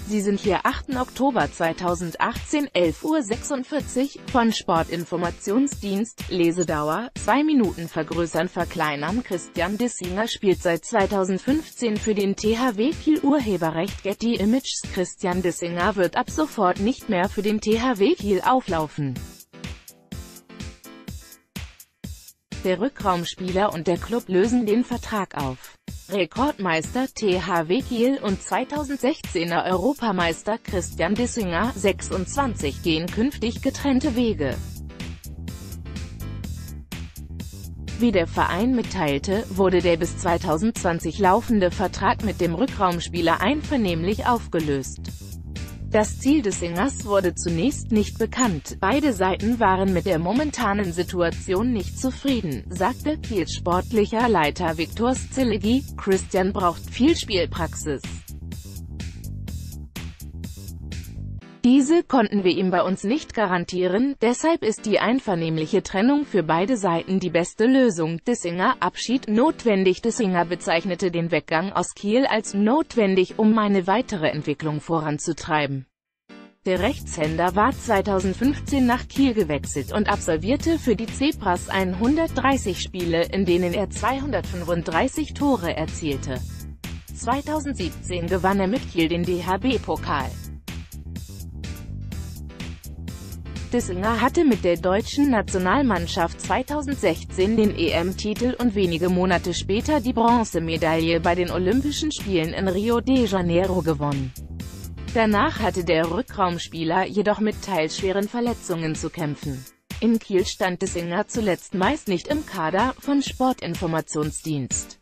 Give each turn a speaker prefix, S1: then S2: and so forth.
S1: Sie sind hier 8. Oktober 2018, 11:46 Uhr, von Sportinformationsdienst, Lesedauer, 2 Minuten vergrößern verkleinern. Christian Dissinger spielt seit 2015 für den THW Kiel. Urheberrecht Getty Images. Christian Dissinger wird ab sofort nicht mehr für den THW Kiel auflaufen. Der Rückraumspieler und der Klub lösen den Vertrag auf. Rekordmeister THW Kiel und 2016er Europameister Christian Dissinger, 26, gehen künftig getrennte Wege. Wie der Verein mitteilte, wurde der bis 2020 laufende Vertrag mit dem Rückraumspieler einvernehmlich aufgelöst. Das Ziel Dissingers wurde zunächst nicht bekannt, beide Seiten waren mit der momentanen Situation nicht zufrieden, sagte Kiels sportlicher Leiter Viktor Szileghi. Christian braucht viel Spielpraxis. Diese konnten wir ihm bei uns nicht garantieren, deshalb ist die einvernehmliche Trennung für beide Seiten die beste Lösung. Dissinger, Abschied notwendig. Dissinger bezeichnete den Weggang aus Kiel als notwendig, um eine weitere Entwicklung voranzutreiben. Der Rechtshänder war 2015 nach Kiel gewechselt und absolvierte für die Zebras 130 Spiele, in denen er 235 Tore erzielte. 2017 gewann er mit Kiel den DHB-Pokal. Dissinger hatte mit der deutschen Nationalmannschaft 2016 den EM-Titel und wenige Monate später die Bronzemedaille bei den Olympischen Spielen in Rio de Janeiro gewonnen. Danach hatte der Rückraumspieler jedoch mit teils schweren Verletzungen zu kämpfen. In Kiel stand Dissinger zuletzt meist nicht im Kader, von Sportinformationsdienst.